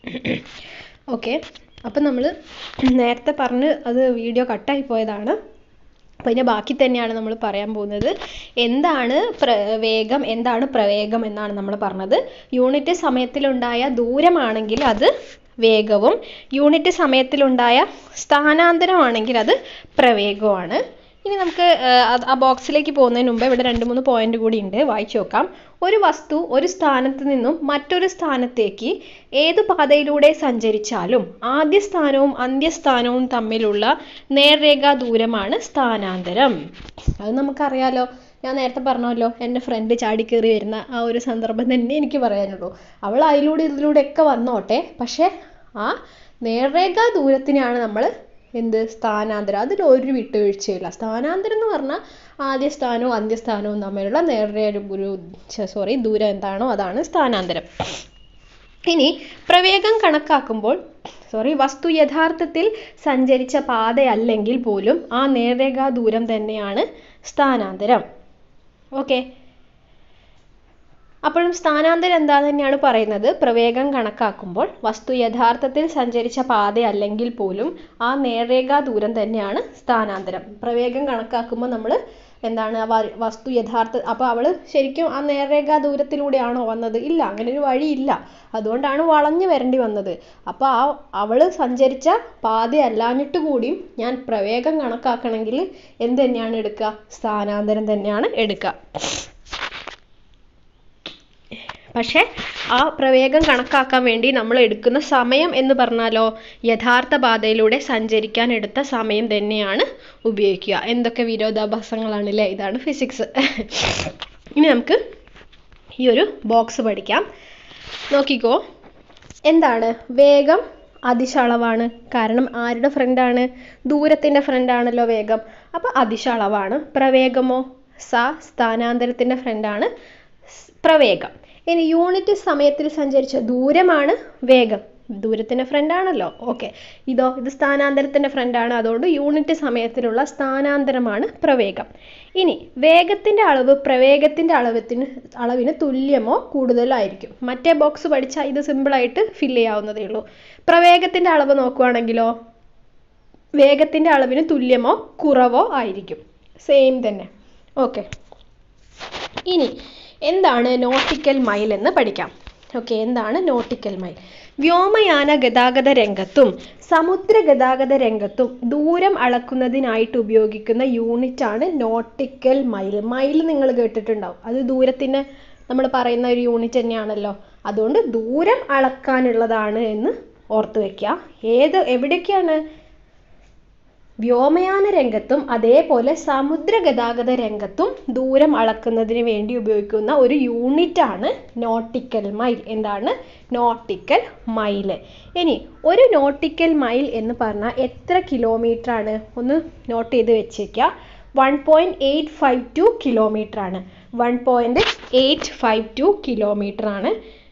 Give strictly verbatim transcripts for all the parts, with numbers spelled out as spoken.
Okay, അപ്പം നമ്മൾ നേരത്തെ പറഞ്ഞ് അത് വീഡിയോ കട്ടായി പോയതാണ്. അപ്പോൾ ഇതിൻ്റെ ബാക്കി തന്നെയാണ് നമ്മൾ പറയാൻ പോകുന്നത്. എന്താണ് പ്ര വേഗം, എന്താണ് പ്രവേഗം എന്നാണ് നമ്മൾ പറഞ്ഞത്. യൂണിറ്റ് സമയത്തിലുണ്ടായ ദൂരമാണെങ്കിൽ അത് വേഗവും, യൂണിറ്റ് സമയത്തിലുണ്ടായ സ്ഥാനാന്തരമാണെങ്കിൽ അത് പ്രവേഗവുമാണ്. ഇനി നമുക്ക് ആ ബോക്സിലേക്ക് പോകുന്നതിന് മുമ്പ് ഇവിടെ രണ്ട് മൂന്ന് പോയിന്റ് കൂടി ഉണ്ട്, വായിച്ചു നോക്കാം. ഒരു വസ്തു ഒരു സ്ഥാനത്ത് നിന്നും മറ്റൊരു സ്ഥാനത്തേക്ക് ഏത് പാതയിലൂടെ സഞ്ചരിച്ചാലും ആദ്യ സ്ഥാനവും അന്ത്യസ്ഥാനവും തമ്മിലുള്ള നേർരേഖാ ദൂരമാണ് സ്ഥാനാന്തരം. അത് നമുക്കറിയാലോ. ഞാൻ നേരത്തെ പറഞ്ഞല്ലോ, എൻ്റെ ഫ്രണ്ട് ചാടിക്കേറി വരുന്ന ആ ഒരു സന്ദർഭം തന്നെ എനിക്ക് പറയാനുള്ളൂ. അവൾ അതിലൂടെ ഇതിലൂടെ ഒക്കെ വന്നോട്ടെ, പക്ഷെ ആ നേർരേഖാ ദൂരത്തിനാണ് നമ്മൾ എന്ത് സ്ഥാനാന്തരം. അതിൽ ഒരു വിട്ടുവീഴ്ചയില്ല. സ്ഥാനാന്തരം എന്ന് പറഞ്ഞാൽ ആദ്യ സ്ഥാനവും അന്ത്യസ്ഥാനവും തമ്മിലുള്ള നേർരേഖ ഒരു സോറി ദൂരം എന്താണോ അതാണ് സ്ഥാനാന്തരം. ഇനി പ്രവേഗം കണക്കാക്കുമ്പോൾ സോറി വസ്തു യഥാർത്ഥത്തിൽ സഞ്ചരിച്ച പാതയല്ലെങ്കിൽ പോലും ആ നേർരേഖാ ദൂരം തന്നെയാണ് സ്ഥാനാന്തരം. ഓക്കെ, അപ്പോഴും സ്ഥാനാന്തരം എന്താ തന്നെയാണ് പറയുന്നത്. പ്രവേഗം കണക്കാക്കുമ്പോൾ വസ്തു യഥാർത്ഥത്തിൽ സഞ്ചരിച്ച പാതയല്ലെങ്കിൽ പോലും ആ നേർരേഖാ ദൂരം തന്നെയാണ് സ്ഥാനാന്തരം. പ്രവേഗം കണക്കാക്കുമ്പോൾ നമ്മൾ എന്താണ് വസ്തു യഥാർത്ഥ അപ്പോൾ അവൾ ശരിക്കും ആ നേർരേഖാ ദൂരത്തിലൂടെയാണോ വന്നത്? ഇല്ല, അങ്ങനെ ഒരു വഴിയില്ല. അതുകൊണ്ടാണ് വളഞ്ഞു വരേണ്ടി വന്നത്. അപ്പോൾ ആ അവൾ സഞ്ചരിച്ച പാതയല്ലാഞ്ഞിട്ട് കൂടിയും ഞാൻ പ്രവേഗം കണക്കാക്കണമെങ്കിൽ എന്ത് തന്നെയാണ് എടുക്കുക? സ്ഥാനാന്തരം തന്നെയാണ് എടുക്കുക. പക്ഷെ ആ പ്രവേഗം കണക്കാക്കാൻ വേണ്ടി നമ്മൾ എടുക്കുന്ന സമയം എന്ന് പറഞ്ഞാലോ യഥാർത്ഥ പാതയിലൂടെ സഞ്ചരിക്കാൻ എടുത്ത സമയം തന്നെയാണ് ഉപയോഗിക്കുക. എന്തൊക്കെ വിരോധാഭാസങ്ങളാണല്ലേ. ഇതാണ് ഫിസിക്സ്. ഇനി നമുക്ക് ഈ ഒരു ബോക്സ് പഠിക്കാം. നോക്കിക്കോ, എന്താണ് വേഗം? അതിശ അളവാണ്. കാരണം ആരുടെ ഫ്രണ്ടാണ്? ദൂരത്തിൻ്റെ ഫ്രണ്ടാണല്ലോ വേഗം. അപ്പോൾ അതിശ അളവാണ്. പ്രവേഗമോ? സ സ്ഥാനാന്തരത്തിൻ്റെ ഫ്രണ്ടാണ് പ്രവേഗം. ഇനി യൂണിറ്റ് സമയത്തിൽ സഞ്ചരിച്ച ദൂരമാണ് വേഗം. ദൂരത്തിൻ്റെ ഫ്രണ്ടാണല്ലോ. ഓക്കെ, ഇതോ ഇത് സ്ഥാനാന്തരത്തിൻ്റെ ഫ്രണ്ടാണ്. അതുകൊണ്ട് യൂണിറ്റ് സമയത്തിലുള്ള സ്ഥാനാന്തരമാണ് പ്രവേഗം. ഇനി വേഗത്തിൻ്റെ അളവ് പ്രവേഗത്തിൻ്റെ അളവത്തിന് അളവിന് തുല്യമോ കൂടുതലോ ആയിരിക്കും. മറ്റേ ബോക്സ് പഠിച്ചാൽ ഇത് സിമ്പിളായിട്ട് ഫില്ല് ചെയ്യാവുന്നതേ ഉള്ളൂ. പ്രവേഗത്തിൻ്റെ അളവ് നോക്കുകയാണെങ്കിലോ വേഗത്തിൻ്റെ അളവിന് തുല്യമോ കുറവോ ആയിരിക്കും. സെയിം തന്നെ. ഓക്കെ, ഇനി എന്താണ് നോട്ടിക്കൽ മൈൽ എന്ന് പഠിക്കാം. ഓക്കെ, എന്താണ് നോട്ടിക്കൽ മൈൽ? വ്യോമയാന ഗതാഗത രംഗത്തും സമുദ്ര ഗതാഗത രംഗത്തും ദൂരം അളക്കുന്നതിനായിട്ട് ഉപയോഗിക്കുന്ന യൂണിറ്റ് ആണ് നോട്ടിക്കൽ മൈൽ. മൈൽ നിങ്ങൾ കേട്ടിട്ടുണ്ടാവും. അത് ദൂരത്തിന് നമ്മൾ പറയുന്ന ഒരു യൂണിറ്റ് തന്നെയാണല്ലോ. അതുകൊണ്ട് ദൂരം അളക്കാനുള്ളതാണ് എന്ന് ഓർത്തു വെക്കുക. ഏത് എവിടേക്കാണ്? വ്യോമയാന രംഗത്തും അതേപോലെ സമുദ്ര ഗതാഗത രംഗത്തും ദൂരം അളക്കുന്നതിന് വേണ്ടി ഉപയോഗിക്കുന്ന ഒരു യൂണിറ്റ് ആണ് നോട്ടിക്കൽ മൈൽ. എന്താണ്? Nautical mile. ഇനി ഒരു നോട്ടിക്കൽ മൈൽ എന്ന് പറഞ്ഞാൽ എത്ര കിലോമീറ്റർ ആണ്? ഒന്ന് നോട്ട് ചെയ്ത് വെച്ചേക്കുക. One point eight five two kilometre ആണ്. One point eight five two kilometre ആണ്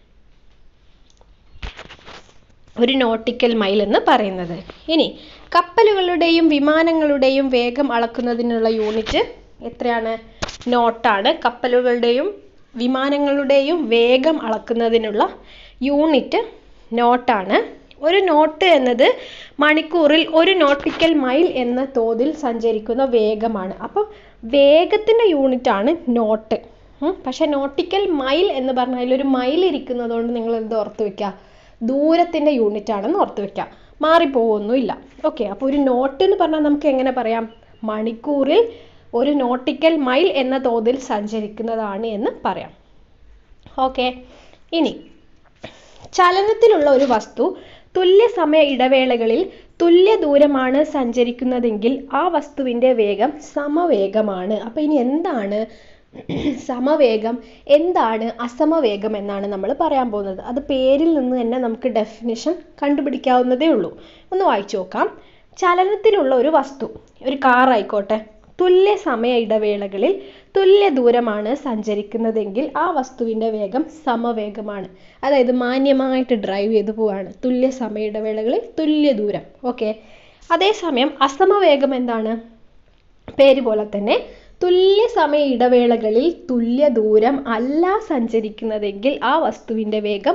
ഒരു നോട്ടിക്കൽ മൈൽ എന്ന് പറയുന്നത്. ഇനി കപ്പലുകളുടെയും വിമാനങ്ങളുടെയും വേഗം അളക്കുന്നതിനുള്ള യൂണിറ്റ് എത്രയാണ്? നോട്ടാണ്. കപ്പലുകളുടെയും വിമാനങ്ങളുടെയും വേഗം അളക്കുന്നതിനുള്ള യൂണിറ്റ് നോട്ടാണ്. ഒരു നോട്ട് എന്നത് മണിക്കൂറിൽ ഒരു നോട്ടിക്കൽ മൈൽ എന്ന തോതിൽ സഞ്ചരിക്കുന്ന വേഗമാണ്. അപ്പം വേഗത്തിൻ്റെ യൂണിറ്റാണ് നോട്ട്. പക്ഷെ നോട്ടിക്കൽ മൈൽ എന്ന് പറഞ്ഞാൽ അതിലൊരു മൈൽ ഇരിക്കുന്നതുകൊണ്ട് നിങ്ങൾ എന്ത് ഓർത്ത് വെക്കുക? ദൂരത്തിൻ്റെ യൂണിറ്റ് ആണെന്ന് ഓർത്ത് വെക്കുക. മാറിപ്പോവൊന്നുമില്ല. ഓക്കെ, അപ്പോൾ ഒരു നോട്ട് എന്ന് പറഞ്ഞാൽ നമുക്ക് എങ്ങനെ പറയാം? മണിക്കൂറിൽ ഒരു നോട്ടിക്കൽ മൈൽ എന്ന തോതിൽ സഞ്ചരിക്കുന്നതാണ് എന്ന് പറയാം. ഓക്കെ, ഇനി ചലനത്തിലുള്ള ഒരു വസ്തു തുല്യ സമയ ഇടവേളകളിൽ തുല്യ ദൂരമാണ് സഞ്ചരിക്കുന്നതെങ്കിൽ ആ വസ്തുവിൻ്റെ വേഗം സമവേഗമാണ്. അപ്പോൾ ഇനി എന്താണ് സമവേഗം, എന്താണ് അസമവേഗം എന്നാണ് നമ്മൾ പറയാൻ പോകുന്നത്. അത് പേരിൽ നിന്ന് തന്നെ നമുക്ക് ഡെഫിനിഷൻ കണ്ടുപിടിക്കാവുന്നതേ ഉള്ളൂ. ഒന്ന് വായിച്ചു നോക്കാം. ചലനത്തിലുള്ള ഒരു വസ്തു, ഒരു കാർ ആയിക്കോട്ടെ, തുല്യ സമയ ഇടവേളകളിൽ തുല്യ ദൂരമാണ് സഞ്ചരിക്കുന്നതെങ്കിൽ ആ വസ്തുവിൻ്റെ വേഗം സമവേഗമാണ്. അതായത് മാന്യമായിട്ട് ഡ്രൈവ് ചെയ്ത് പോവാണ്. തുല്യ സമയ ഇടവേളകളിൽ തുല്യ ദൂരം. ഓക്കെ, അതേസമയം അസമവേഗം എന്താണ്? പേര് പോലെ തന്നെ തുല്യ സമയ ഇടവേളകളിൽ തുല്യ ദൂരം അല്ല സഞ്ചരിക്കുന്നതെങ്കിൽ ആ വസ്തുവിൻ്റെ വേഗം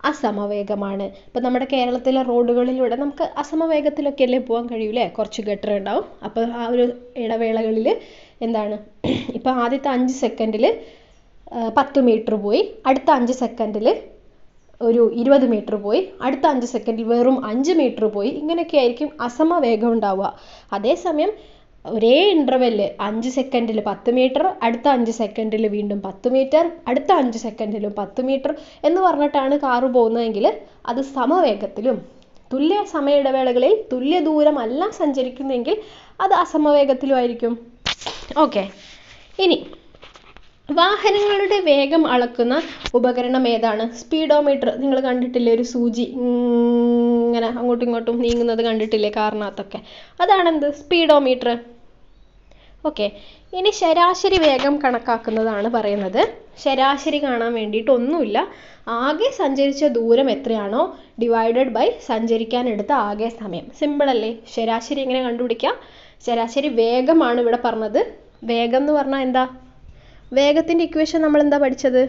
അസമവേഗമാണ്. ഇപ്പം നമ്മുടെ കേരളത്തിലെ റോഡുകളിലൂടെ നമുക്ക് അസമവേഗത്തിലൊക്കെ അല്ലേ പോകാൻ കഴിയൂലേ, കുറച്ച് ഗട്ടർ ഉണ്ടാവും. അപ്പോൾ ആ ഒരു ഇടവേളകളിൽ എന്താണ്, ഇപ്പം ആദ്യത്തെ അഞ്ച് സെക്കൻഡിൽ പത്ത് മീറ്റർ പോയി, അടുത്ത അഞ്ച് സെക്കൻഡിൽ ഒരു ഇരുപത് മീറ്റർ പോയി, അടുത്ത അഞ്ച് സെക്കൻഡിൽ വെറും അഞ്ച് മീറ്റർ പോയി. ഇങ്ങനെയൊക്കെ ആയിരിക്കും അസമവേഗം ഉണ്ടാവുക. അതേസമയം ഒരേ ഇൻ്റർവെല്ല് അഞ്ച് സെക്കൻഡിൽ പത്ത് മീറ്റർ, അടുത്ത അഞ്ച് സെക്കൻഡിൽ വീണ്ടും പത്ത് മീറ്റർ, അടുത്ത അഞ്ച് സെക്കൻഡിലും പത്ത് മീറ്റർ എന്ന് പറഞ്ഞിട്ടാണ് കാറ് പോകുന്നതെങ്കിൽ അത് സമവേഗത്തിലും തുല്യ സമയ ഇടവേളകളിൽ തുല്യ ദൂരമല്ല സഞ്ചരിക്കുന്നതെങ്കിൽ അത് അസമവേഗത്തിലും ആയിരിക്കും. ഓക്കെ, ഇനി വാഹനങ്ങളുടെ വേഗം അളക്കുന്ന ഉപകരണം ഏതാണ്? സ്പീഡോമീറ്റർ. നിങ്ങൾ കണ്ടിട്ടില്ലേ, ഒരു സൂചി ഇങ്ങനെ അങ്ങോട്ടും ഇങ്ങോട്ടും നീങ്ങുന്നത് കണ്ടിട്ടില്ലേ കാറിനകത്തൊക്കെ? അതാണെന്ത്? സ്പീഡോമീറ്റർ. ഓക്കെ, ഇനി ശരാശരി വേഗം കണക്കാക്കുന്നതാണ് പറയുന്നത്. ശരാശരി കാണാൻ വേണ്ടിയിട്ട് ഒന്നുമില്ല, ആകെ സഞ്ചരിച്ച ദൂരം എത്രയാണോ ഡിവൈഡഡ് ബൈ സഞ്ചരിക്കാൻ എടുത്ത ആകെ സമയം. സിമ്പിൾ അല്ലേ? ശരാശരി എങ്ങനെ കണ്ടുപിടിക്കാം? ശരാശരി വേഗമാണ് ഇവിടെ പറഞ്ഞത്. വേഗം എന്ന് പറഞ്ഞാൽ എന്താ? വേഗത്തിൻ്റെ ഇക്വേഷൻ നമ്മൾ എന്താ പഠിച്ചത്?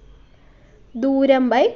ദൂരം ബൈ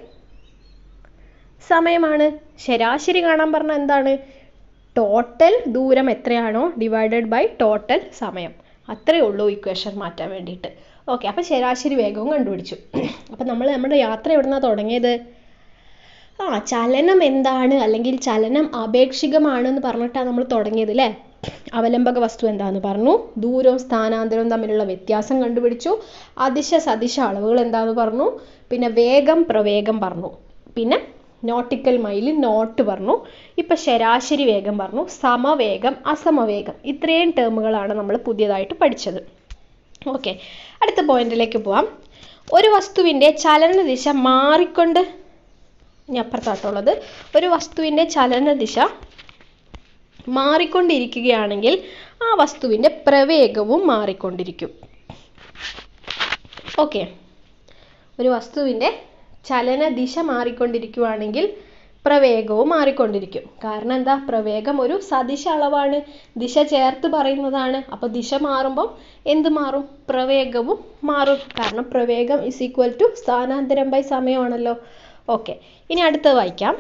സമയമാണ്. ശരാശരി കാണാൻ പറഞ്ഞാൽ എന്താണ്? ടോട്ടൽ ദൂരം എത്രയാണോ ഡിവൈഡഡ് ബൈ ടോട്ടൽ സമയം. അത്രയേ ഉള്ളൂ ഇക്വേഷൻ മാറ്റാൻ വേണ്ടിയിട്ട്. ഓക്കെ, അപ്പോൾ ശരാശരി വേഗവും കണ്ടുപിടിച്ചു. അപ്പം നമ്മൾ നമ്മുടെ യാത്ര എവിടെ നിന്നാണ് തുടങ്ങിയത്? ആ ചലനം എന്താണ്, അല്ലെങ്കിൽ ചലനം ആപേക്ഷികമാണെന്ന് പറഞ്ഞിട്ടാണ് നമ്മൾ തുടങ്ങിയത് അല്ലേ? അവലംബക വസ്തു എന്താണെന്ന് പറഞ്ഞു, ദൂരവും സ്ഥാനാന്തരവും തമ്മിലുള്ള വ്യത്യാസം കണ്ടുപിടിച്ചു, അതിശ സദിശ അളവുകൾ എന്താണെന്ന് പറഞ്ഞു, പിന്നെ വേഗം പ്രവേഗം പറഞ്ഞു, പിന്നെ നോട്ടിക്കൽ മൈലിൽ നോട്ട് പറഞ്ഞു, ഇപ്പം ശരാശരി വേഗം പറഞ്ഞു, സമവേഗം അസമവേഗം. ഇത്രയും ടേമുകളാണ് നമ്മൾ പുതിയതായിട്ട് പഠിച്ചത്. ഓക്കെ, അടുത്ത പോയിന്റിലേക്ക് പോവാം. ഒരു വസ്തുവിൻ്റെ ചലനദിശ മാറിക്കൊണ്ട്, ഇനി അപ്പുറത്താട്ടുള്ളത്, ഒരു വസ്തുവിൻ്റെ ചലനദിശ മാറിക്കൊണ്ടിരിക്കുകയാണെങ്കിൽ ആ വസ്തുവിൻ്റെ പ്രവേഗവും മാറിക്കൊണ്ടിരിക്കും. ഓക്കെ, ഒരു വസ്തുവിൻ്റെ ചലനദിശ മാറിക്കൊണ്ടിരിക്കുകയാണെങ്കിൽ പ്രവേഗവും മാറിക്കൊണ്ടിരിക്കും. കാരണം എന്താ? പ്രവേഗം ഒരു സദിശ അളവാണ്, ദിശ ചേർത്ത് പറയുന്നതാണ്. അപ്പോൾ ദിശ മാറുമ്പം എന്ത് മാറും? പ്രവേഗവും മാറും. കാരണം പ്രവേഗം ഇസ് ഈക്വൽ ടു സ്ഥാനാന്തരം ബൈ സമയമാണല്ലോ. ഓക്കെ, ഇനി അടുത്തത് വായിക്കാം.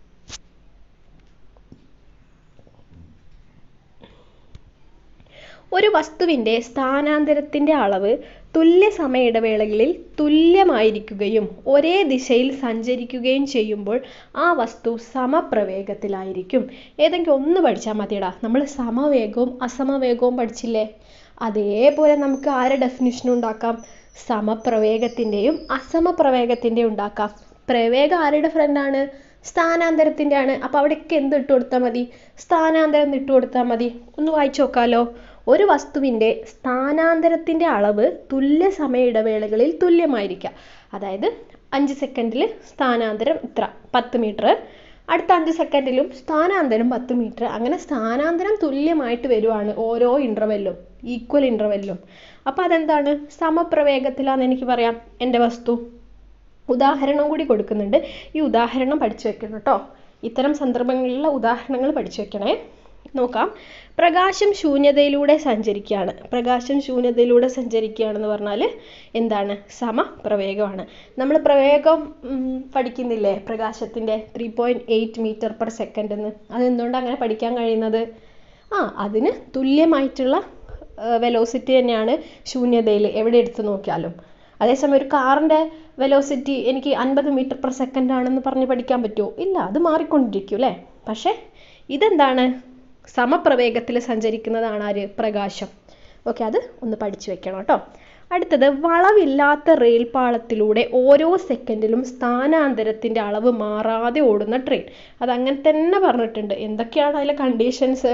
ഒരു വസ്തുവിൻ്റെ സ്ഥാനാന്തരത്തിൻ്റെ അളവ് തുല്യ സമയ ഇടവേളകളിൽ തുല്യമായിരിക്കുകയും ഒരേ ദിശയിൽ സഞ്ചരിക്കുകയും ചെയ്യുമ്പോൾ ആ വസ്തു സമപ്രവേഗത്തിലായിരിക്കും. ഏതെങ്കിലും ഒന്ന് പഠിച്ചാൽ മതിയടാ. നമ്മൾ സമവേഗവും അസമവേഗവും പഠിച്ചില്ലേ? അതേപോലെ നമുക്ക് ആരെ ഡെഫിനിഷൻ ഉണ്ടാക്കാം? സമപ്രവേഗത്തിൻ്റെയും അസമപ്രവേഗത്തിൻ്റെയും ഉണ്ടാക്കാം. പ്രവേഗം ആരുടെ ഫ്രണ്ടാണ്? സ്ഥാനാന്തരത്തിൻ്റെ ആണ്. അപ്പോൾ അവിടേക്ക് എന്ത് ഇട്ട് കൊടുത്താൽ മതി? സ്ഥാനാന്തരം ഇട്ട് കൊടുത്താൽ മതി. ഒന്ന് വായിച്ചു നോക്കാമല്ലോ. ഒരു വസ്തുവിൻ്റെ സ്ഥാനാന്തരത്തിൻ്റെ അളവ് തുല്യ സമയ ഇടവേളകളിൽ തുല്യമായിരിക്കുക. അതായത് അഞ്ച് സെക്കൻഡിൽ സ്ഥാനാന്തരം ഇത്ര പത്ത് മീറ്റർ, അടുത്ത അഞ്ച് സെക്കൻഡിലും സ്ഥാനാന്തരം പത്ത് മീറ്റർ. അങ്ങനെ സ്ഥാനാന്തരം തുല്യമായിട്ട് വരുവാണ് ഓരോ ഇൻ്റർവെല്ലും, ഈക്വൽ ഇൻ്റർവെല്ലും. അപ്പോൾ അതെന്താണ്? സമപ്രവേഗത്തിലാണെന്ന് എനിക്ക് പറയാം എൻ്റെ വസ്തു. ഉദാഹരണം കൂടി കൊടുക്കുന്നുണ്ട്. ഈ ഉദാഹരണം പഠിച്ചു വെക്കണം കേട്ടോ. ഇത്തരം സന്ദർഭങ്ങളിലുള്ള ഉദാഹരണങ്ങൾ പഠിച്ചു വെക്കണേ. നോക്കാം. പ്രകാശം ശൂന്യതയിലൂടെ സഞ്ചരിക്കുകയാണ്. പ്രകാശം ശൂന്യതയിലൂടെ സഞ്ചരിക്കുകയാണെന്ന് പറഞ്ഞാൽ എന്താണ്? സമപ്രവേഗമാണ്. നമ്മൾ പ്രവേഗം പഠിക്കുന്നില്ലേ? പ്രകാശത്തിൻ്റെ three point eight metre per second എന്ന്. അതെന്തുകൊണ്ടാണ് അങ്ങനെ പഠിക്കാൻ കഴിയുന്നത്? ആ അതിന് തുല്യമായിട്ടുള്ള വെലോസിറ്റി തന്നെയാണ് ശൂന്യതയിൽ എവിടെ എടുത്ത് നോക്കിയാലും. അതേസമയം ഒരു കാറിൻ്റെ വെലോസിറ്റി എനിക്ക് അൻപത് മീറ്റർ പെർ സെക്കൻഡ് ആണെന്ന് പറഞ്ഞ് പഠിക്കാൻ പറ്റുമോ? ഇല്ല, അത് മാറിക്കൊണ്ടിരിക്കും അല്ലേ? പക്ഷേ ഇതെന്താണ്? സമപ്രവേഗത്തിൽ സഞ്ചരിക്കുന്നതാണ് ആര്? പ്രകാശം. ഓക്കെ, അത് ഒന്ന് പഠിച്ചു വെക്കണം കേട്ടോ. അടുത്തത്, വളവില്ലാത്ത റെയിൽ പാളത്തിലൂടെ ഓരോ സെക്കൻഡിലും സ്ഥാനാന്തരത്തിൻ്റെ അളവ് മാറാതെ ഓടുന്ന ട്രെയിൻ. അതങ്ങനെ തന്നെ പറഞ്ഞിട്ടുണ്ട്. എന്തൊക്കെയാണ് അതിലെ കണ്ടീഷൻസ്?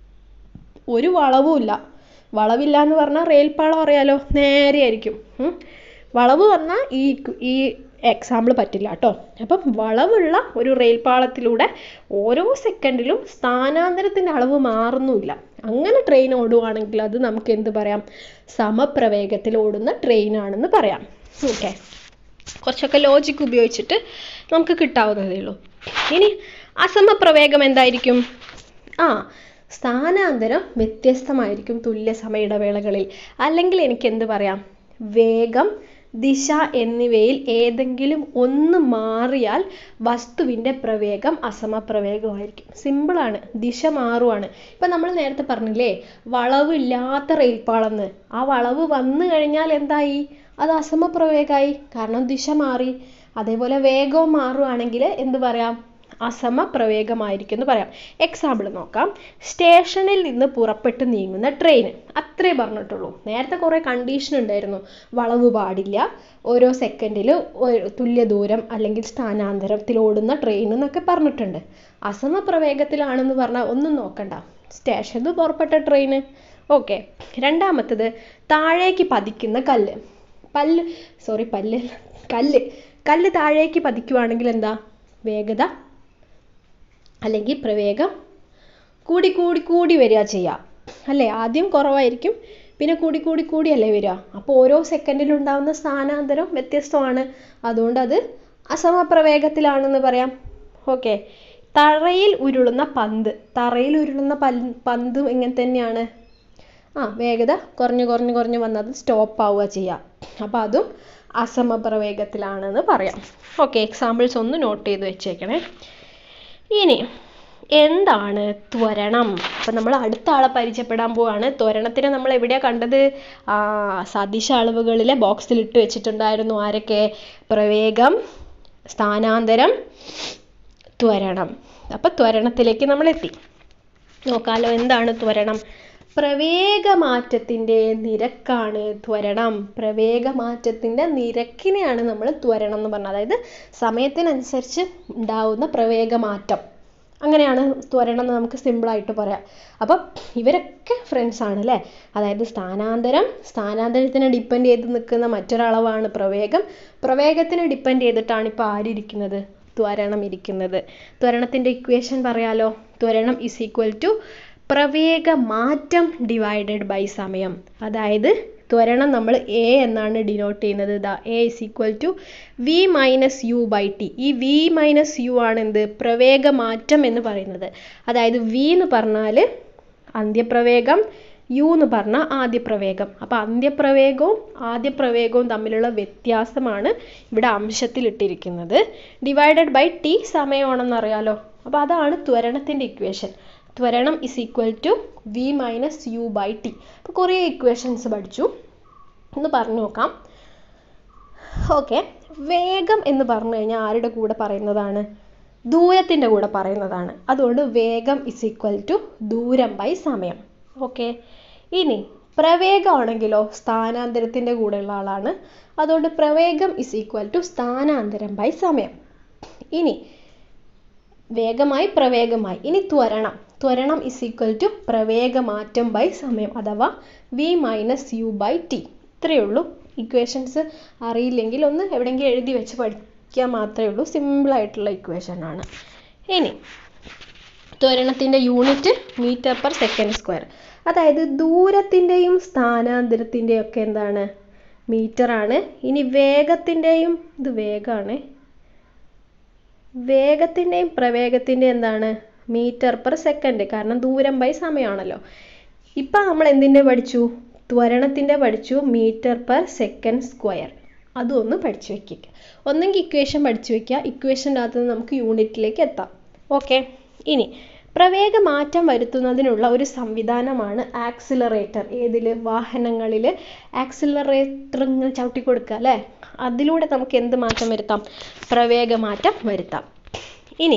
ഒരു വളവുമില്ല. വളവില്ല എന്ന് പറഞ്ഞാൽ റെയിൽ പാളം അറിയാലോ, നേരെ ആയിരിക്കും. വളവ് പറഞ്ഞാൽ ഈ ഈ എക്സാമ്പിൾ പറ്റില്ല കേട്ടോ. അപ്പം വളവുള്ള ഒരു റെയിൽ പാളത്തിലൂടെ ഓരോ സെക്കൻഡിലും സ്ഥാനാന്തരത്തിൻ്റെ അളവ് മാറുന്നുമില്ല. അങ്ങനെ ട്രെയിൻ ഓടുവാണെങ്കിൽ അത് നമുക്ക് എന്ത് പറയാം? സമപ്രവേഗത്തിൽ ഓടുന്ന ട്രെയിനാണെന്ന് പറയാം. ഓക്കെ, കുറച്ചൊക്കെ ലോജിക്ക് ഉപയോഗിച്ചിട്ട് നമുക്ക് കിട്ടാവുന്നതേ ഉള്ളൂ. ഇനി അസമപ്രവേഗം എന്തായിരിക്കും? ആ സ്ഥാനാന്തരം വ്യത്യസ്തമായിരിക്കും തുല്യ സമയ ഇടവേളകളിൽ. അല്ലെങ്കിൽ എനിക്ക് എന്ത് പറയാം? വേഗം ദിശ എന്നിവയിൽ ഏതെങ്കിലും ഒന്ന് മാറിയാൽ വസ്തുവിൻ്റെ പ്രവേഗം അസമപ്രവേഗമായിരിക്കും. സിമ്പിളാണ്. ദിശ മാറുവാണ്. ഇപ്പം നമ്മൾ നേരത്തെ പറഞ്ഞില്ലേ വളവില്ലാത്ത റെയിൽപ്പാളെന്ന്. ആ വളവ് വന്നു കഴിഞ്ഞാൽ എന്തായി? അത് അസമപ്രവേഗമായി. കാരണം ദിശ മാറി. അതേപോലെ വേഗവും മാറുവാണെങ്കിൽ എന്ത് പറയാം? അസമപ്രവേഗമായിരിക്കും എന്ന് പറയാം. എക്സാമ്പിൾ നോക്കാം. സ്റ്റേഷനിൽ നിന്ന് പുറപ്പെട്ട് നീങ്ങുന്ന ട്രെയിൻ. അത്രേ പറഞ്ഞിട്ടുള്ളൂ. നേരത്തെ കുറേ കണ്ടീഷൻ ഉണ്ടായിരുന്നു. വളവ് പാടില്ല, ഓരോ സെക്കൻഡിൽ തുല്യ ദൂരം അല്ലെങ്കിൽ സ്ഥാനാന്തരത്തിൽ ഓടുന്ന ട്രെയിൻ എന്നൊക്കെ പറഞ്ഞിട്ടുണ്ട്. അസമപ്രവേഗത്തിലാണെന്ന് പറഞ്ഞാൽ ഒന്നും നോക്കണ്ട, സ്റ്റേഷനിൽ നിന്ന് പുറപ്പെട്ട ട്രെയിൻ. ഓക്കെ. രണ്ടാമത്തത് താഴേക്ക് പതിക്കുന്ന കല്ല്. പല്ല് സോറി പല്ല് കല്ല് കല്ല് താഴേക്ക് പതിക്കുവാണെങ്കിൽ എന്താ? വേഗത അല്ലെങ്കിൽ പ്രവേഗം കൂടി കൂടി കൂടി വരിക ചെയ്യുക അല്ലേ? ആദ്യം കുറവായിരിക്കും, പിന്നെ കൂടി കൂടി കൂടിയല്ലേ വരിക. അപ്പോൾ ഓരോ സെക്കൻഡിലും ഉണ്ടാകുന്ന സ്ഥാനാന്തരം വ്യത്യസ്തമാണ്. അതുകൊണ്ട് അത് അസമപ്രവേഗത്തിലാണെന്ന് പറയാം. ഓക്കെ. തറയിൽ ഉരുളുന്ന പന്ത്. തറയിൽ ഉരുളുന്ന പന്ത് എങ്ങനെ തന്നെയാണ്? ആ വേഗത കുറഞ്ഞ് കുറഞ്ഞ് കുറഞ്ഞ് വന്നത് സ്റ്റോപ്പ് ആവുക ചെയ്യുക. അപ്പോൾ അതും അസമപ്രവേഗത്തിലാണെന്ന് പറയാം. ഓക്കെ. എക്സാമ്പിൾസ് ഒന്ന് നോട്ട് ചെയ്ത് വെച്ചേക്കണേ. ഇനി എന്താണ് ത്വരണം? അപ്പം നമ്മൾ അടുത്ത ആളെ പരിചയപ്പെടാൻ പോവാണ്. ത്വരണത്തിനെ നമ്മൾ എവിടെയാണ് കണ്ടത്? ആ സദിശ അളവുകളിലെ ബോക്സിൽ ഇട്ട് വെച്ചിട്ടുണ്ടായിരുന്നു. ആരൊക്കെ? പ്രവേഗം, സ്ഥാനാന്തരം, ത്വരണം. അപ്പം ത്വരണത്തിലേക്ക് നമ്മൾ എത്തി. നോക്കാലോ എന്താണ് ത്വരണം? പ്രവേഗമാറ്റത്തിൻ്റെ നിരക്കാണ് ത്വരണം. പ്രവേഗമാറ്റത്തിൻ്റെ നിരക്കിനെയാണ് നമ്മൾ ത്വരണം എന്ന് പറഞ്ഞത്. അതായത് സമയത്തിനനുസരിച്ച് ഉണ്ടാവുന്ന പ്രവേഗമാറ്റം, അങ്ങനെയാണ് ത്വരണം എന്ന് നമുക്ക് സിമ്പിളായിട്ട് പറയാം. അപ്പം ഇവരൊക്കെ ഫ്രണ്ട്സ് ആണ് അല്ലേ? അതായത് സ്ഥാനാന്തരം, സ്ഥാനാന്തരത്തിനെ ഡിപ്പെൻഡ് ചെയ്ത് നിൽക്കുന്ന മറ്റൊരളവാണ് പ്രവേഗം. പ്രവേഗത്തിനെ ഡിപ്പെൻഡ് ചെയ്തിട്ടാണ് ഇപ്പോൾ ആരിയ്ക്കുന്നത്? ത്വരണം ഇരിക്കുന്നത്. ത്വരണത്തിൻ്റെ ഇക്വേഷൻ പറയാലോ. ത്വരണം ഇസ് ഈക്വൽ ടു പ്രവേഗമാറ്റം ഡിവൈഡഡ് ബൈ സമയം. അതായത് ത്വരണം നമ്മൾ എ എന്നാണ് ഡിനോട്ട് ചെയ്യുന്നത്. ദാ A is equal to V minus U by T. ഈ വി മൈനസ് യു ആണ് എന്ത്? പ്രവേഗമാറ്റം എന്ന് പറയുന്നത്. അതായത് വി എന്ന് പറഞ്ഞാൽ അന്ത്യപ്രവേഗം, യു എന്ന് പറഞ്ഞാൽ ആദ്യപ്രവേഗം. അപ്പോൾ അന്ത്യപ്രവേഗവും ആദ്യപ്രവേഗവും തമ്മിലുള്ള വ്യത്യാസമാണ് ഇവിടെ അംശത്തിൽ ഇട്ടിരിക്കുന്നത്. ഡിവൈഡഡ് ബൈ ടി സമയമാണെന്ന് അറിയാലോ. അപ്പോൾ അതാണ് ത്വരണത്തിൻ്റെ ഇക്വേഷൻ. ത്വരണം is equal to V minus U by T. അപ്പോൾ കുറേ ഇക്വേഷൻസ് പഠിച്ചു. ഒന്ന് പറഞ്ഞു നോക്കാം. ഓക്കെ. വേഗം എന്ന് പറഞ്ഞു കഴിഞ്ഞാൽ ആരുടെ കൂടെ പറയുന്നതാണ്? ദൂരത്തിൻ്റെ കൂടെ പറയുന്നതാണ്. അതുകൊണ്ട് വേഗം ഇസ് ഈക്വൽ ടു ദൂരം ബൈ സമയം. ഓക്കെ. ഇനി പ്രവേഗമാണെങ്കിലോ സ്ഥാനാന്തരത്തിൻ്റെ കൂടെയുള്ള ആളാണ്. അതുകൊണ്ട് പ്രവേഗം ഇസ് ഈക്വൽ ടു സ്ഥാനാന്തരം ബൈ സമയം. ഇനി വേഗമായി പ്രവേഗമായി. ഇനി ത്വരണം. ത്വരണം ഇസ് ഈക്വൽ ടു പ്രവേഗമാറ്റം ബൈ സമയം, അഥവാ V minus U by T. ഇത്രയേ ഉള്ളൂ. ഇക്വേഷൻസ് അറിയില്ലെങ്കിൽ ഒന്ന് എവിടെയെങ്കിലും എഴുതി വെച്ച് പഠിക്കാൻ മാത്രമേ ഉള്ളൂ. സിമ്പിളായിട്ടുള്ള ഇക്വേഷൻ ആണ്. ഇനി ത്വരണത്തിൻ്റെ unit metre per second square. അതായത് ദൂരത്തിൻ്റെയും സ്ഥാനാന്തരത്തിൻ്റെയും ഒക്കെ എന്താണ്? മീറ്ററാണ്. ഇനി വേഗത്തിൻ്റെയും, ഇത് വേഗമാണ്, വേഗത്തിൻ്റെയും പ്രവേഗത്തിൻ്റെയും എന്താണ്? Metre per second. കാരണം ദൂരം ബൈ സമയമാണല്ലോ. ഇപ്പം നമ്മൾ എന്തിൻ്റെ പഠിച്ചു? ത്വരണത്തിൻ്റെ പഠിച്ചു. Metre per second square. അതും ഒന്ന് പഠിച്ചു വയ്ക്കുക. ഒന്നെങ്കിൽ ഇക്വേഷൻ പഠിച്ചു വയ്ക്കുക. ഇക്വേഷൻ്റെ അകത്ത് നിന്ന് നമുക്ക് യൂണിറ്റിലേക്ക് എത്താം. ഓക്കെ. ഇനി പ്രവേഗമാറ്റം വരുത്തുന്നതിനുള്ള ഒരു സംവിധാനമാണ് ആക്സിലറേറ്റർ. ഏതിൽ? വാഹനങ്ങളിൽ ആക്സിലറേറ്റർ ഇങ്ങനെ ചവിട്ടി കൊടുക്കുക അല്ലേ? അതിലൂടെ നമുക്ക് എന്ത് മാറ്റം വരുത്താം? പ്രവേഗമാറ്റം വരുത്താം. ഇനി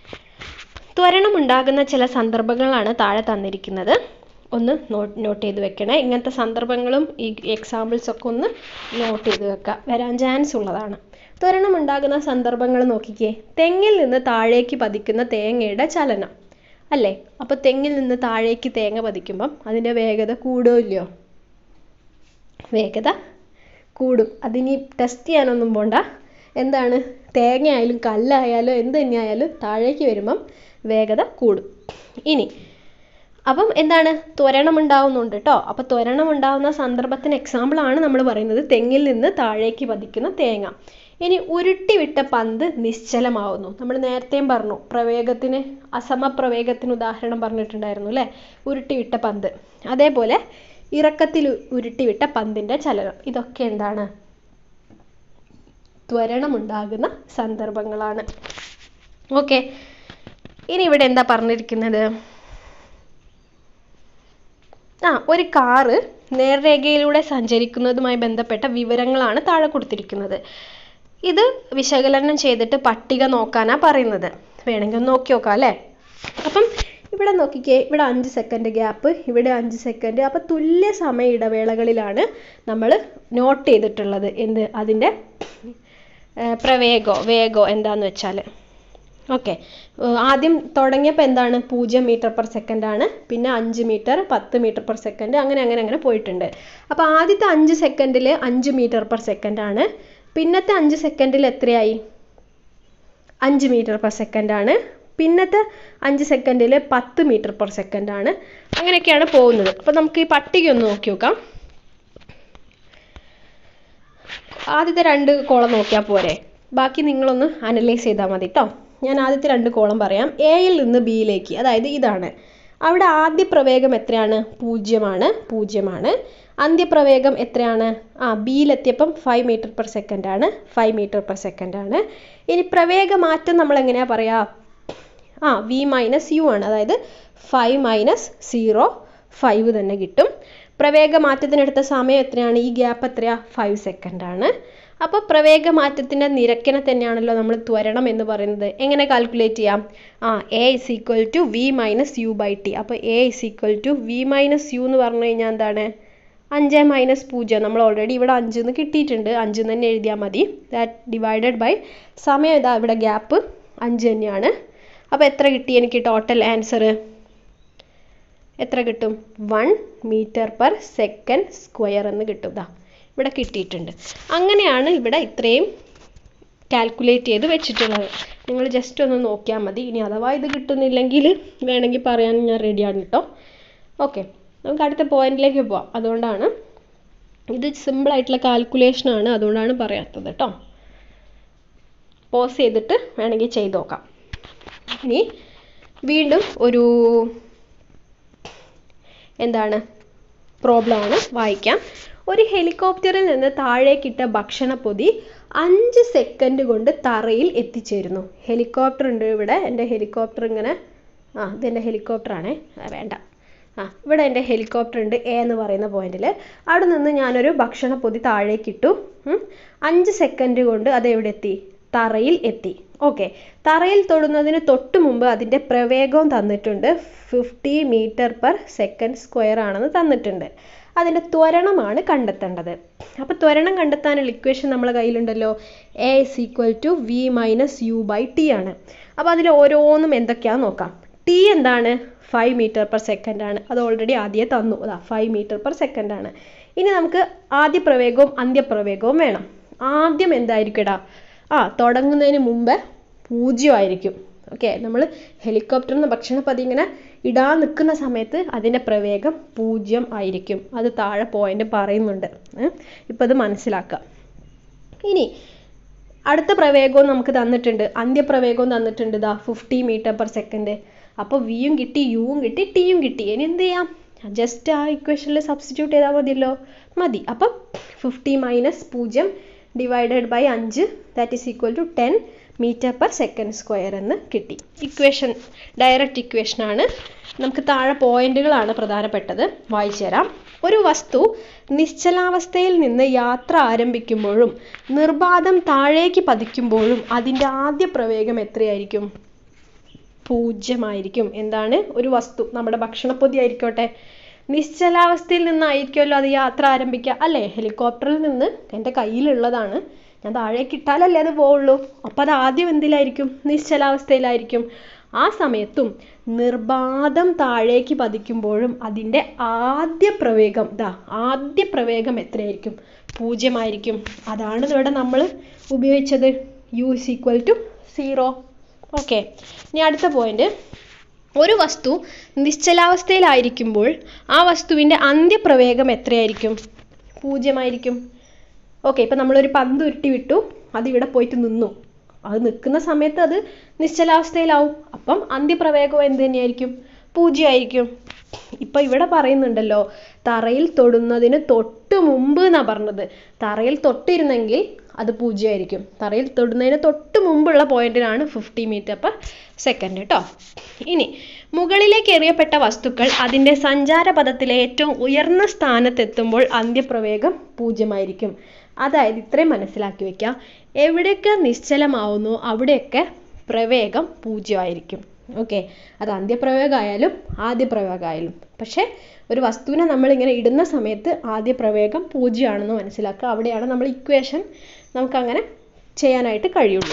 ത്വരണം ഉണ്ടാകുന്ന ചില സന്ദർഭങ്ങളാണ് താഴെ തന്നിരിക്കുന്നത്. ഒന്ന് നോട്ട് നോട്ട് ചെയ്ത് വെക്കണേ. ഇങ്ങനത്തെ സന്ദർഭങ്ങളും ഈ എക്സാമ്പിൾസ് ഒക്കെ ഒന്ന് നോട്ട് ചെയ്ത് വെക്കുക, വരാൻ ചാൻസ് ഉള്ളതാണ്. ത്വരണം ഉണ്ടാകുന്ന സന്ദർഭങ്ങൾ നോക്കിക്കേ. തെങ്ങിൽ നിന്ന് താഴേക്ക് പതിക്കുന്ന തേങ്ങയുടെ ചലനം അല്ലേ? അപ്പോൾ തെങ്ങിൽ നിന്ന് താഴേക്ക് തേങ്ങ പതിക്കുമ്പം അതിൻ്റെ വേഗത കൂടുമോ ഇല്ലയോ? വേഗത കൂടും. അതിനി ടെസ്റ്റ് ചെയ്യാനൊന്നും പോണ്ട. എന്താണ്? തേങ്ങ ആയാലും കല്ലായാലും എന്ത് തന്നെയായാലും താഴേക്ക് വരുമ്പം വേഗത കൂടും. ഇനി അപ്പം എന്താണ്? ത്വരണം ഉണ്ടാവുന്നുണ്ട് കേട്ടോ. അപ്പോൾ ത്വരണം ഉണ്ടാവുന്ന സന്ദർഭത്തിന് എക്സാമ്പിളാണ് നമ്മൾ പറയുന്നത് തെങ്ങിൽ നിന്ന് താഴേക്ക് പതിക്കുന്ന തേങ്ങ. ഇനി ഉരുട്ടിവിട്ട പന്ത് നിശ്ചലമാവുന്നു. നമ്മൾ നേരത്തെയും പറഞ്ഞു, പ്രവേഗത്തിന് അസമപ്രവേഗത്തിന് ഉദാഹരണം പറഞ്ഞിട്ടുണ്ടായിരുന്നു അല്ലേ? ഉരുട്ടിവിട്ട പന്ത്. അതേപോലെ ഇറക്കത്തിൽ ഉരുട്ടിവിട്ട പന്തിൻ്റെ ചലനം. ഇതൊക്കെ എന്താണ്? ത്വരണമുണ്ടാകുന്ന സന്ദർഭങ്ങളാണ്. ഓക്കെ, ഇനി ഇവിടെ എന്താ പറഞ്ഞിരിക്കുന്നത്? ആ ഒരു കാറ് നേർരേഖയിലൂടെ സഞ്ചരിക്കുന്നതുമായി ബന്ധപ്പെട്ട വിവരങ്ങളാണ് താഴെ കൊടുത്തിരിക്കുന്നത്. ഇത് വിശകലനം ചെയ്തിട്ട് പട്ടിക നോക്കാനാ പറയുന്നത്. വേണമെങ്കിൽ ഒന്ന് നോക്കി നോക്കാം അല്ലേ? അപ്പം ഇവിടെ നോക്കിക്കേ, ഇവിടെ അഞ്ച് സെക്കൻഡ് ഗ്യാപ്പ്, ഇവിടെ അഞ്ച് സെക്കൻഡ്. അപ്പം തുല്യ സമയ ഇടവേളകളിലാണ് നമ്മൾ നോട്ട് ചെയ്തിട്ടുള്ളത്. എന്ത് അതിൻ്റെ പ്രവേഗോ വേഗോ എന്താന്ന് വെച്ചാൽ. ഓക്കെ, ആദ്യം തുടങ്ങിയപ്പോൾ എന്താണ്? പൂജ്യം മീറ്റർ പെർ സെക്കൻഡ് ആണ്. പിന്നെ അഞ്ച് മീറ്റർ, പത്ത് മീറ്റർ പെർ സെക്കൻഡ്, അങ്ങനെ അങ്ങനെ അങ്ങനെ പോയിട്ടുണ്ട്. അപ്പോൾ ആദ്യത്തെ അഞ്ച് സെക്കൻഡിൽ അഞ്ച് മീറ്റർ പെർ സെക്കൻഡ് ആണ്. പിന്നത്തെ അഞ്ച് സെക്കൻഡിൽ എത്രയായി? അഞ്ച് മീറ്റർ പെർ സെക്കൻഡ് ആണ്. പിന്നത്തെ അഞ്ച് സെക്കൻഡിൽ പത്ത് മീറ്റർ പെർ സെക്കൻഡ് ആണ്. അങ്ങനെയൊക്കെയാണ് പോകുന്നത്. അപ്പോൾ നമുക്ക് ഈ പട്ടിക ഒന്ന് നോക്കി നോക്കാം. ആദ്യത്തെ രണ്ട് കോളം നോക്കിയാൽ പോരെ, ബാക്കി നിങ്ങളൊന്ന് അനലൈസ് ചെയ്താൽ മതി കേട്ടോ. ഞാൻ ആദ്യത്തെ രണ്ട് കോളം പറയാം. എയിൽ നിന്ന് ബിയിലേക്ക്, അതായത് ഇതാണ്. അവിടെ ആദ്യ പ്രവേഗം എത്രയാണ്? പൂജ്യമാണ്, പൂജ്യമാണ്. അന്ത്യപ്രവേഗം എത്രയാണ്? ആ ബിയിലെത്തിയപ്പം ഫൈവ് മീറ്റർ പെർ സെക്കൻഡ് ആണ്, ഫൈവ് മീറ്റർ പെർ സെക്കൻഡ് ആണ്. ഇനി പ്രവേഗ മാറ്റം നമ്മൾ എങ്ങനെയാണ് പറയുക? ആ വി മൈനസ് യു ആണ്. അതായത് ഫൈവ് മൈനസ് സീറോ, ഫൈവ് തന്നെ കിട്ടും. പ്രവേഗ മാറ്റത്തിനെടുത്ത സമയം എത്രയാണ്? ഈ ഗ്യാപ്പ് എത്രയാ? ഫൈവ് സെക്കൻഡ് ആണ്. അപ്പോൾ പ്രവേഗ മാറ്റത്തിൻ്റെ നിരക്കിനെ തന്നെയാണല്ലോ നമ്മൾ ത്വരണം എന്ന് പറയുന്നത്. എങ്ങനെ കാൽക്കുലേറ്റ് ചെയ്യാം? ആ A is equal to V minus U by T. അപ്പോൾ A is equal to V minus U എന്ന് പറഞ്ഞു കഴിഞ്ഞാൽ എന്താണ്? അഞ്ച് മൈനസ് പൂജ്യം. നമ്മൾ ഓൾറെഡി ഇവിടെ അഞ്ചെന്ന് കിട്ടിയിട്ടുണ്ട്, അഞ്ചെന്ന് തന്നെ എഴുതിയാൽ മതി. ദാറ്റ് ഡിവൈഡഡ് ബൈ സമയം ഇതാ ഇവിടെ ഗ്യാപ്പ് അഞ്ച് തന്നെയാണ്. അപ്പോൾ എത്ര കിട്ടി എനിക്ക് ടോട്ടൽ ആൻസർ? എത്ര കിട്ടും? One metre per second square എന്ന് കിട്ടും. ഇതാ ഇവിടെ കിട്ടിയിട്ടുണ്ട്. അങ്ങനെയാണ് ഇവിടെ ഇത്രയും കാൽക്കുലേറ്റ് ചെയ്ത് വെച്ചിട്ടുള്ളത്. നിങ്ങൾ ജസ്റ്റ് ഒന്ന് നോക്കിയാൽ മതി. ഇനി അഥവാ ഇത് കിട്ടുന്നില്ലെങ്കിൽ വേണമെങ്കിൽ പറയാൻ ഞാൻ റെഡിയാണ് കേട്ടോ. ഓക്കെ, നമുക്ക് അടുത്ത പോയിന്റിലേക്ക് പോവാം. അതുകൊണ്ടാണ് ഇത് സിമ്പിളായിട്ടുള്ള കാൽക്കുലേഷനാണ്, അതുകൊണ്ടാണ് പറയാത്തത് കേട്ടോ. പോസ് ചെയ്തിട്ട് വേണമെങ്കിൽ ചെയ്ത് നോക്കാം. ഇനി വീണ്ടും ഒരു എന്താണ് പ്രോബ്ലമാണ്, വായിക്കാം. ഒരു ഹെലികോപ്റ്ററിൽ നിന്ന് താഴേക്കിട്ട ഭക്ഷണപ്പൊതി അഞ്ച് സെക്കൻഡ് കൊണ്ട് തറയിൽ എത്തിച്ചേരുന്നു. ഹെലികോപ്റ്റർ ഉണ്ട് ഇവിടെ. എൻ്റെ ഹെലികോപ്റ്റർ ഇങ്ങനെ, ആ ഇതെൻ്റെ ഹെലികോപ്റ്ററാണേ, വേണ്ട, ആ ഇവിടെ എൻ്റെ ഹെലികോപ്റ്റർ ഉണ്ട് എ എന്ന് പറയുന്ന പോയിന്റിൽ. അവിടെ നിന്ന് ഞാനൊരു ഭക്ഷണപ്പൊതി താഴേക്കിട്ടു. അഞ്ച് സെക്കൻഡ് കൊണ്ട് അത് എവിടെ എത്തി? തറയിൽ എത്തി. ഓക്കെ, തറയിൽ തൊടുന്നതിന് തൊട്ട് മുമ്പ് അതിൻ്റെ പ്രവേഗവും തന്നിട്ടുണ്ട്. Fifty metre per second square ആണെന്ന് തന്നിട്ടുണ്ട്. അതിൻ്റെ ത്വരണമാണ് കണ്ടെത്തേണ്ടത്. അപ്പോൾ ത്വരണം കണ്ടെത്താനുള്ള ഇക്വേഷൻ നമ്മളെ കയ്യിലുണ്ടല്ലോ. A is equal to V minus U by T ആണ്. അപ്പോൾ അതിൽ ഓരോന്നും എന്തൊക്കെയാണെന്ന് നോക്കാം. ടി എന്താണ്? ഫൈവ് മീറ്റർ പെർ സെക്കൻഡ് ആണ്. അത് ഓൾറെഡി ആദ്യമേ തന്നു. അതാ ഫൈവ് മീറ്റർ പെർ സെക്കൻഡ് ആണ്. ഇനി നമുക്ക് ആദ്യ പ്രവേഗവും അന്ത്യപ്രവേഗവും വേണം. ആദ്യം എന്തായിരിക്കും ഇടാ? ആ തുടങ്ങുന്നതിന് മുമ്പ് പൂജ്യമായിരിക്കും. ഓക്കെ, നമ്മൾ ഹെലികോപ്റ്ററിൽ നിന്ന് ഭക്ഷണപ്പൊതി ഇങ്ങനെ ഇടാൻ നിൽക്കുന്ന സമയത്ത് അതിൻ്റെ പ്രവേഗം പൂജ്യം ആയിരിക്കും. അത് താഴെ പോയിന്റ് പറയുന്നുണ്ട്. ഇപ്പം അത് മനസ്സിലാക്കാം. ഇനി അടുത്ത പ്രവേഗവും നമുക്ക് തന്നിട്ടുണ്ട്, അന്ത്യപ്രവേഗവും തന്നിട്ടുണ്ട്. ഇതാ ഫിഫ്റ്റി മീറ്റർ പെർ സെക്കൻഡ്. അപ്പോൾ വിയും കിട്ടി, യുവും കിട്ടി, ടിയും കിട്ടി. ഇനി എന്ത് ചെയ്യാം? ജസ്റ്റ് ആ ഇക്വേഷനിൽ സബ്സ്റ്റിറ്റ്യൂട്ട് ചെയ്താൽ മതിയല്ലോ. മതി. അപ്പം ഫിഫ്റ്റി മൈനസ് പൂജ്യം ഡിവൈഡഡ് ബൈ അഞ്ച്, that is equal to ten metre per second square എന്ന് കിട്ടി. ഇക്വേഷൻ ഡയറക്റ്റ് ഇക്വേഷനാണ്. നമുക്ക് താഴെ പോയിന്റുകളാണ് പ്രധാനപ്പെട്ടത്, വായിച്ചു തരാം. ഒരു വസ്തു നിശ്ചലാവസ്ഥയിൽ നിന്ന് യാത്ര ആരംഭിക്കുമ്പോഴും നിർബാധം താഴേക്ക് പതിക്കുമ്പോഴും അതിൻ്റെ ആദ്യ പ്രവേഗം എത്രയായിരിക്കും? പൂജ്യമായിരിക്കും. എന്താണ്? ഒരു വസ്തു, നമ്മുടെ ഭക്ഷണപ്പൊതി ആയിരിക്കോട്ടെ, നിശ്ചലാവസ്ഥയിൽ നിന്നായിരിക്കുമല്ലോ അത് യാത്ര ആരംഭിക്കുക അല്ലേ? ഹെലികോപ്റ്ററിൽ നിന്ന് എൻ്റെ കയ്യിലുള്ളതാണ്, ഞാൻ താഴേക്ക് ഇട്ടാലല്ലേ അത് പോവുള്ളൂ. അപ്പോൾ അത് ആദ്യം എന്തിലായിരിക്കും? നിശ്ചലാവസ്ഥയിലായിരിക്കും. ആ സമയത്തും നിർബാധം താഴേക്ക് പതിക്കുമ്പോഴും അതിൻ്റെ ആദ്യ പ്രവേഗം ദാ ആദ്യ പ്രവേഗം എത്രയായിരിക്കും? പൂജ്യമായിരിക്കും. അതാണ് ഇവിടെ നമ്മൾ ഉപയോഗിച്ചത്, U is equal to zero. Okay, ഇനി അടുത്ത പോയിന്റ്. ഒരു വസ്തു നിശ്ചലാവസ്ഥയിലായിരിക്കുമ്പോൾ ആ വസ്തുവിൻ്റെ അന്ത്യപ്രവേഗം എത്രയായിരിക്കും? പൂജ്യമായിരിക്കും. ഓക്കെ, ഇപ്പം നമ്മളൊരു പന്ത് ഉരുട്ടി വിട്ടു, അത് ഇവിടെ പോയിട്ട് നിന്നു. അത് നിൽക്കുന്ന സമയത്ത് അത് നിശ്ചലാവസ്ഥയിലാവും. അപ്പം അന്ത്യപ്രവേഗം എന്ത് തന്നെയായിരിക്കും? പൂജ്യമായിരിക്കും. ഇപ്പം ഇവിടെ പറയുന്നുണ്ടല്ലോ, തറയിൽ തൊടുന്നതിന് തൊട്ട് മുമ്പ് എന്നാണ് പറഞ്ഞത്. തറയിൽ തൊട്ടിരുന്നെങ്കിൽ അത് പൂജ്യമായിരിക്കും. തറയിൽ തൊടുന്നതിന് തൊട്ട് മുമ്പുള്ള പോയിന്റിലാണ് ഫിഫ്റ്റി മീറ്റർ പെർ സെക്കൻഡ് കേട്ടോ. ഇനി മുകളിലേക്ക് എറിയപ്പെട്ട വസ്തുക്കൾ അതിൻ്റെ സഞ്ചാരപഥത്തിലെ ഏറ്റവും ഉയർന്ന സ്ഥാനത്തെത്തുമ്പോൾ അന്ത്യപ്രവേഗം പൂജ്യമായിരിക്കും. അതായത് ഇത്രയും മനസ്സിലാക്കി വെക്കുക, എവിടെയൊക്കെ നിശ്ചലമാവുന്നു അവിടെയൊക്കെ പ്രവേഗം പൂജ്യമായിരിക്കും. ഓക്കെ, അത് അന്ത്യപ്രവേഗമായാലും ആദ്യ പ്രവേഗമായാലും. പക്ഷേ ഒരു വസ്തുവിനെ നമ്മളിങ്ങനെ ഇടുന്ന സമയത്ത് ആദ്യ പ്രവേഗം പൂജ്യമാണെന്ന് മനസ്സിലാക്കുക. അവിടെയാണ് നമ്മൾ ഇക്വേഷൻ നമുക്കങ്ങനെ ചെയ്യാനായിട്ട് കഴിയുള്ളൂ.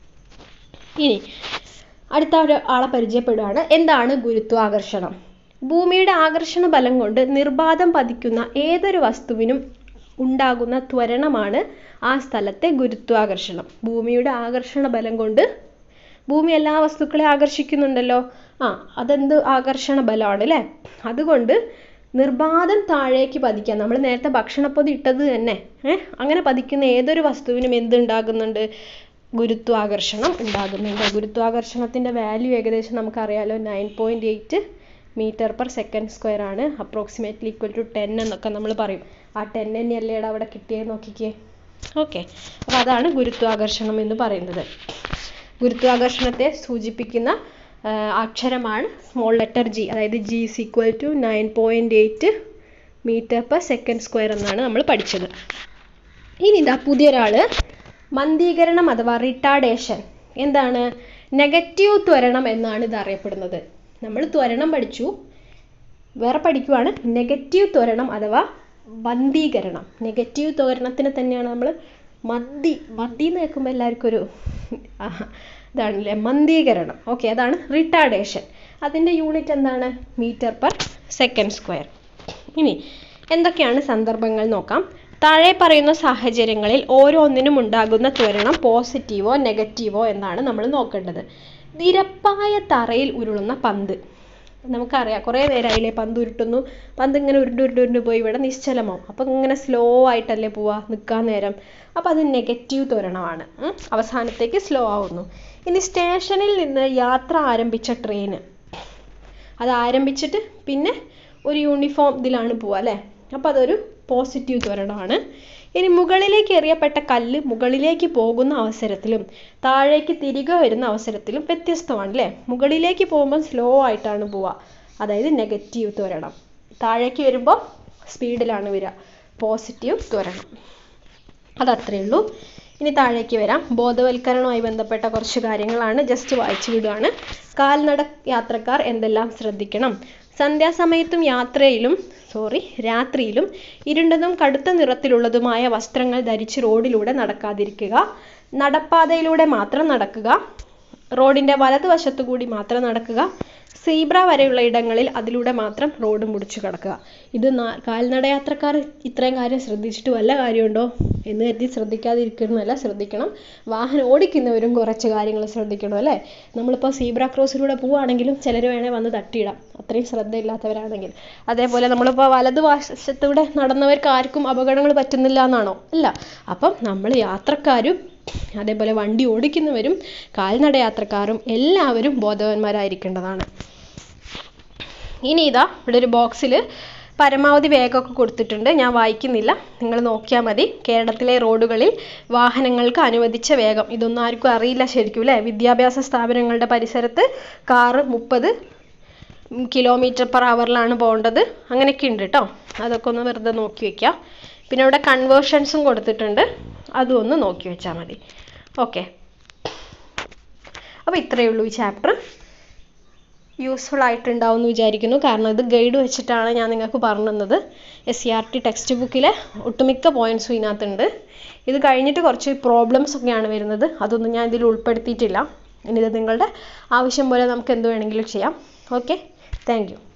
ഇനി അടുത്ത ഒരു ആളെ പരിചയപ്പെടുകയാണ്. എന്താണ് ഗുരുത്വാകർഷണം? ഭൂമിയുടെ ആകർഷണ ബലം കൊണ്ട് നിർബാധം പതിക്കുന്ന ഏതൊരു വസ്തുവിനും ഉണ്ടാകുന്ന ത്വരണമാണ് ആ സ്ഥലത്തെ ഗുരുത്വാകർഷണം. ഭൂമിയുടെ ആകർഷണ ബലം കൊണ്ട് ഭൂമി എല്ലാ വസ്തുക്കളെ ആകർഷിക്കുന്നുണ്ടല്ലോ. ആ അതെന്ത് ആകർഷണ ബലമാണ് അല്ലേ? അതുകൊണ്ട് നിർബാധം താഴേക്ക് പതിക്കാൻ, നമ്മൾ നേരത്തെ ഭക്ഷണപ്പൊതി ഇട്ടത് തന്നെ ഏഹ് അങ്ങനെ പതിക്കുന്ന ഏതൊരു വസ്തുവിനും എന്തുണ്ടാകുന്നുണ്ട്? ഗുരുത്വാകർഷണം ഉണ്ടാകുന്നുണ്ട്. ഗുരുത്വാകർഷണത്തിൻ്റെ വാല്യൂ ഏകദേശം നമുക്കറിയാലോ, nine point eight metre per second square ആണ്. അപ്രോക്സിമേറ്റ്ലി ഈക്വൽ ടു ടെൻ എന്നൊക്കെ നമ്മൾ പറയും. ആ ടെൻ തന്നെയല്ലേടാ അവിടെ കിട്ടിയത് നോക്കിക്കേ. ഓക്കെ, അപ്പോൾ അതാണ് ഗുരുത്വാകർഷണം എന്ന് പറയുന്നത്. ഗുരുത്വാകർഷണത്തെ സൂചിപ്പിക്കുന്ന അക്ഷരമാണ് സ്മോൾ ലെറ്റർ ജി. അതായത് G is equal to nine point eight metre per second square എന്നാണ് നമ്മൾ പഠിച്ചത്. ഇനി ഇതാ പുതിയൊരാൾ, മന്ദീകരണം അഥവാ റിട്ടാർഡേഷൻ. എന്താണ്? നെഗറ്റീവ് ത്വരണം എന്നാണ് ഇത് അറിയപ്പെടുന്നത്. നമ്മൾ ത്വരണം പഠിച്ചു, വേറെ പഠിക്കുവാണ് നെഗറ്റീവ് ത്വരണം അഥവാ മന്ദീകരണം. നെഗറ്റീവ് ത്വരണത്തിന് തന്നെയാണ് നമ്മൾ മന്ദി മന്ദി എന്ന് കേൾക്കുമ്പോൾ എല്ലാവർക്കും ഒരു ഇതാണല്ലേ, മന്ദീകരണം. ഓക്കെ, അതാണ് റിട്ടാർഡേഷൻ. അതിൻ്റെ യൂണിറ്റ് എന്താണ്? Metre per second square. ഇനി എന്തൊക്കെയാണ് സന്ദർഭങ്ങൾ നോക്കാം. താഴെ പറയുന്ന സാഹചര്യങ്ങളിൽ ഓരോന്നിനും ഉണ്ടാകുന്ന ത്വരണം പോസിറ്റീവോ നെഗറ്റീവോ എന്നാണ് നമ്മൾ നോക്കേണ്ടത്. നിരപ്പായ തറയിൽ ഉരുളുന്ന പന്ത്. നമുക്കറിയാം, കുറേ നേരമായില്ലേ പന്ത് ഉരുട്ടുന്നു, പന്ത് ഇങ്ങനെ ഉരുണ്ട് ഉരുണ്ട് ഉരുണ്ട് പോയി ഇവിടെ നിശ്ചലമാവും. അപ്പം ഇങ്ങനെ സ്ലോ ആയിട്ടല്ലേ പോവുക നിൽക്കാൻ നേരം. അപ്പോൾ അത് നെഗറ്റീവ് ത്വരണമാണ്. അവസാനത്തേക്ക് സ്ലോ ആവുന്നു. ഇനി സ്റ്റേഷനിൽ നിന്ന് യാത്ര ആരംഭിച്ച ട്രെയിന്, അത് ആരംഭിച്ചിട്ട് പിന്നെ ഒരു യൂണിഫോം ഇതിലാണ് പോവുക അല്ലേ, അപ്പോൾ അതൊരു പോസിറ്റീവ് ത്വരണമാണ്. ഇനി മുകളിലേക്ക് എറിയപ്പെട്ട കല്ല് മുകളിലേക്ക് പോകുന്ന അവസരത്തിലും താഴേക്ക് തിരികെ വരുന്ന അവസരത്തിലും വ്യത്യസ്തമാണ് അല്ലേ. മുകളിലേക്ക് പോകുമ്പോൾ സ്ലോ ആയിട്ടാണ് പോവുക, അതായത് നെഗറ്റീവ് ത്വരണം. താഴേക്ക് വരുമ്പോൾ സ്പീഡിലാണ് വരിക, പോസിറ്റീവ് ത്വരണം. അതത്രയേ ഉള്ളൂ. ഇനി താഴേക്ക് വരാം. ബോധവൽക്കരണവുമായി ബന്ധപ്പെട്ട കുറച്ച് കാര്യങ്ങളാണ്, ജസ്റ്റ് വായിച്ചു വിടുകയാണ്. കാൽനട യാത്രക്കാർ എന്തെല്ലാം ശ്രദ്ധിക്കണം? സന്ധ്യാസമയത്തും യാത്രയിലും സോറി രാത്രിയിലും ഇരുണ്ടതും കടുത്ത നിറത്തിലുള്ളതുമായ വസ്ത്രങ്ങൾ ധരിച്ച് റോഡിലൂടെ നടക്കാതിരിക്കുക. നടപ്പാതയിലൂടെ മാത്രം നടക്കുക. റോഡിൻ്റെ വലതുവശത്തു കൂടി മാത്രം നടക്കുക. സീബ്ര വരെയുള്ള ഇടങ്ങളിൽ അതിലൂടെ മാത്രം റോഡ് മുറിച്ചു കടക്കുക. ഇത് കാൽനടയാത്രക്കാർ ഇത്രയും കാര്യം ശ്രദ്ധിച്ചിട്ട് വല്ല കാര്യമുണ്ടോ എന്ന് കരുതി ശ്രദ്ധിക്കാതിരിക്കുന്നതല്ല, ശ്രദ്ധിക്കണം. വാഹനം ഓടിക്കുന്നവരും കുറച്ച് കാര്യങ്ങൾ ശ്രദ്ധിക്കണം അല്ലേ. നമ്മളിപ്പോൾ സീബ്ര ക്രോസിലൂടെ പോവുകയാണെങ്കിലും ചിലർ വേണേൽ വന്ന് തട്ടിയിടാം, അത്രയും ശ്രദ്ധയില്ലാത്തവരാണെങ്കിൽ. അതേപോലെ നമ്മളിപ്പോൾ വലതുവശത്തൂടെ നടന്നവർക്ക് ആർക്കും അപകടങ്ങൾ പറ്റുന്നില്ല എന്നാണോ? അല്ല. അപ്പം നമ്മൾ യാത്രക്കാരും അതേപോലെ വണ്ടി ഓടിക്കുന്നവരും കാൽനടയാത്രക്കാരും എല്ലാവരും ബോധവാന്മാരായിരിക്കേണ്ടതാണ്. ഇനി ഇതാ ഇവിടെ ഒരു ബോക്സിൽ പരമാവധി വേഗമൊക്കെ കൊടുത്തിട്ടുണ്ട്, ഞാൻ വായിക്കുന്നില്ല, നിങ്ങൾ നോക്കിയാൽ മതി. കേരളത്തിലെ റോഡുകളിൽ വാഹനങ്ങൾക്ക് അനുവദിച്ച വേഗം, ഇതൊന്നും ആർക്കും അറിയില്ല ശരിക്കും അല്ലേ. വിദ്യാഭ്യാസ സ്ഥാപനങ്ങളുടെ പരിസരത്ത് കാറ് മുപ്പത് കിലോമീറ്റർ പെർ അവറിലാണ് പോകേണ്ടത്, അങ്ങനെയൊക്കെ ഉണ്ട് കേട്ടോ. അതൊക്കെ ഒന്ന് വെറുതെ നോക്കി വയ്ക്കുക. പിന്നെ ഇവിടെ കൺവേർഷൻസും കൊടുത്തിട്ടുണ്ട്, അതും ഒന്ന് നോക്കി വെച്ചാൽ മതി. ഓക്കെ, അപ്പോൾ ഇത്രയേ ഉള്ളൂ ഈ ചാപ്റ്റർ. യൂസ്ഫുൾ ആയിട്ടുണ്ടാവും എന്ന് വിചാരിക്കുന്നു, കാരണം ഇത് ഗൈഡ് വെച്ചിട്ടാണ് ഞാൻ നിങ്ങൾക്ക് പറഞ്ഞു തന്നത്. S C R T text ബുക്കിലെ ഒട്ടുമിക്ക പോയിൻറ്റ്സും ഇതിനകത്തുണ്ട്. ഇത് കഴിഞ്ഞിട്ട് കുറച്ച് പ്രോബ്ലംസ് ഒക്കെയാണ് വരുന്നത്, അതൊന്നും ഞാൻ ഇതിൽ ഉൾപ്പെടുത്തിയിട്ടില്ല. ഇനി ഇത് നിങ്ങളുടെ ആവശ്യം പോലെ നമുക്ക് എന്ത് വേണമെങ്കിലും ചെയ്യാം. Okay, thank U.